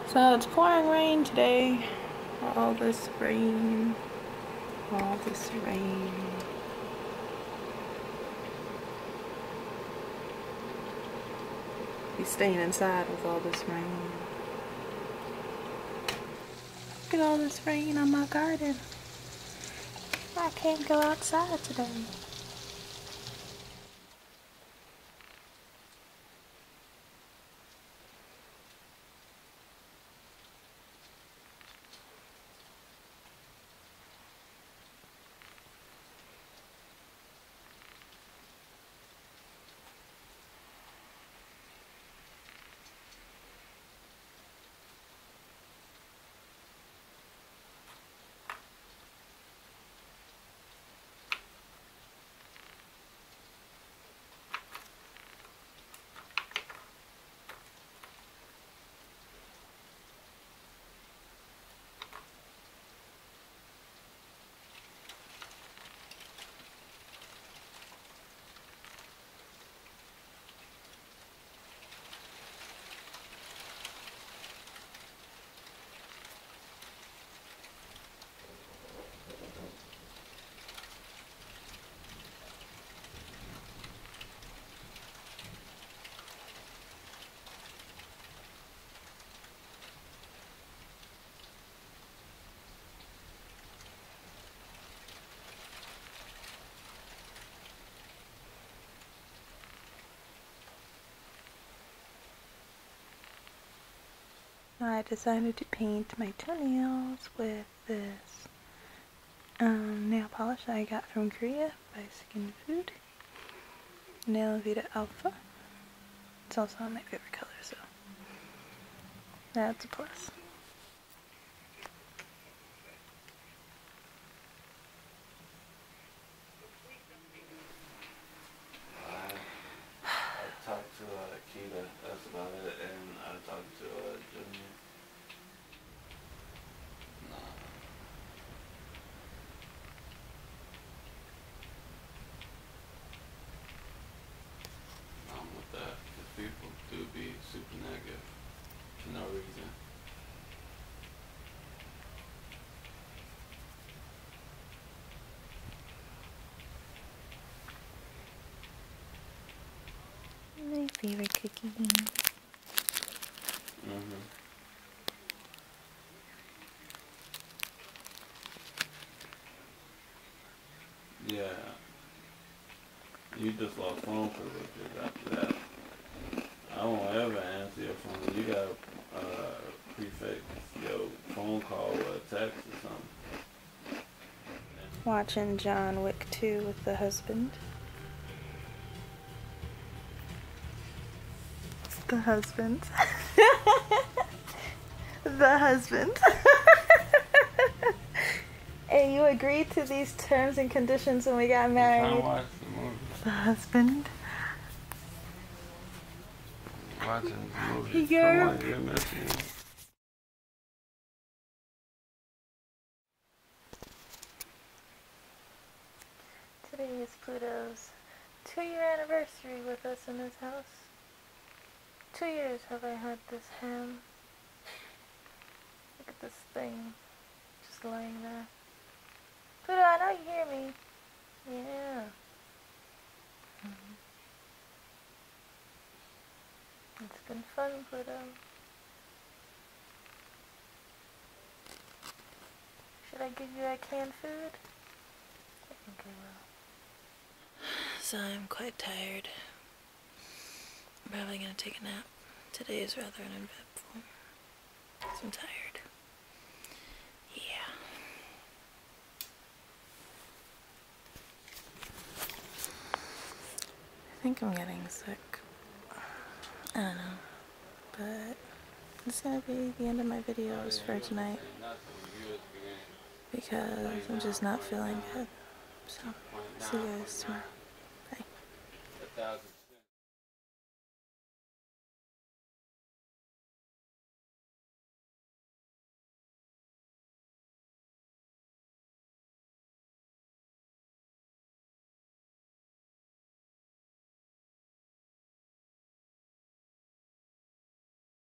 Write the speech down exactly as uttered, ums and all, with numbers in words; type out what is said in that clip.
So it's pouring rain today. All this rain. All this rain. He's staying inside with all this rain. Look at all this rain on my garden. I can't go outside today. I decided to paint my toenails with this um, nail polish I got from Korea by Skin Food. Nail Vita Alpha. It's also my favorite color, so that's a plus. I talked to uh, Keita, that's about it, and I talked to uh, Junior. Nah. I'm with that, because people do be super negative for no reason. My favorite cookie. Mm-hmm. Yeah. You just lost phone privileges after that. I won't ever answer your phone. You gotta uh, prefix your phone call with a text or something. Watching John Wick two with the husband. The husband. The husband. Hey, you agreed to these terms and conditions when we got married. I'm trying to watch the movie. The husband. Watching the movie. You're... Come on, you're missing it. Today is Pluto's two-year anniversary with us in this house. Two years have I had this ham. Look at this thing just laying there. Pluto, I know you hear me. Yeah. Mm-hmm. It's been fun, Pluto. Should I give you that canned food? I think I will. So I'm quite tired. I'm probably gonna take a nap. Today is rather uneventful. So I'm tired. Yeah. I think I'm getting sick. I don't know. But it's gonna be the end of my videos for tonight. Because I'm just not feeling good. So, see you guys tomorrow. Bye.